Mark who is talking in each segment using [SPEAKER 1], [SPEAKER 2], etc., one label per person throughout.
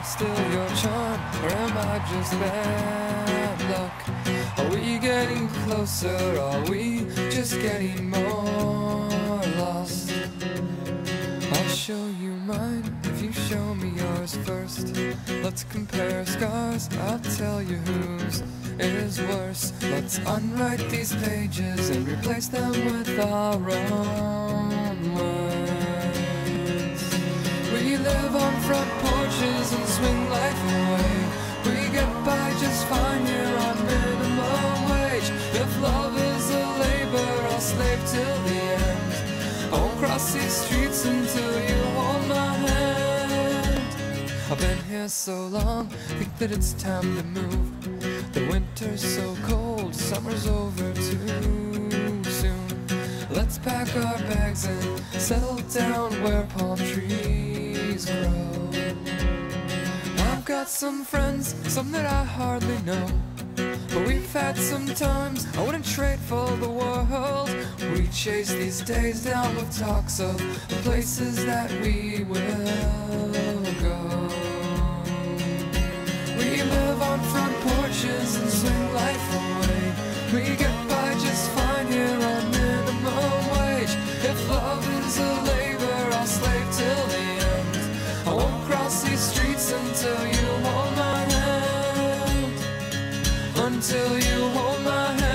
[SPEAKER 1] still your charm, or am I just bad luck? Are we getting closer? Are we just getting more lost? I'll show you mine if you show me yours first. Let's compare scars, I'll tell you whose is worse. Let's unwrite these pages and replace them with our own words. We live on front porches and swing life away. We get by just fine here on minimum wage. If love is a labor, I'll slave till the end. I won't cross these streets until you hold my hand. I've been here so long, think that it's time to move. The winter's so cold, summer's over too soon. Let's pack our bags and settle down where palm trees grow. I've got some friends, some that I hardly know, but we've had some times I wouldn't trade for the world. We chase these days down with talks of the places that we will go. We live on front porches and swing life away. We get by just fine here on minimum wage. If love is a labor, I'll slave till the end. I won't cross these streets until you hold my hand. Until you hold my hand.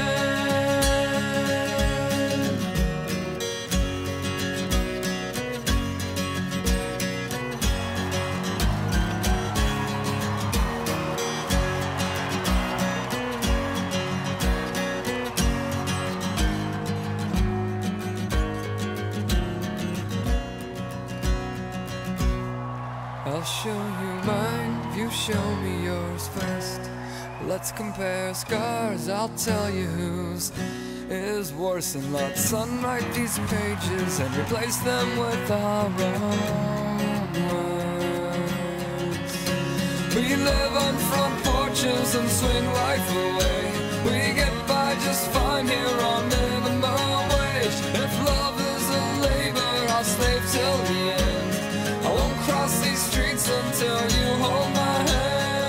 [SPEAKER 1] I'll show you mine if you show me yours first. Let's compare scars, I'll tell you whose is worse. And let's unwrite these pages and replace them with our own words. We live on front porches and swing life away. We get by just fine here on minimum wage. If love is a labor, I'll slave till the end. I won't cross these streets until you hold my hand.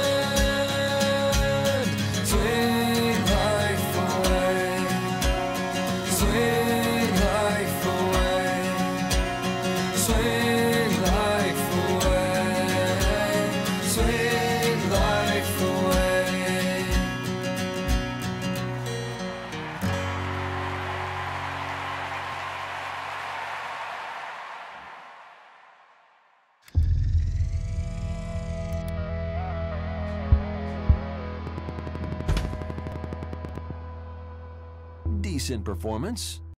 [SPEAKER 1] Swing life away. Swing life away. Swing life away. Swing life away.
[SPEAKER 2] Decent performance.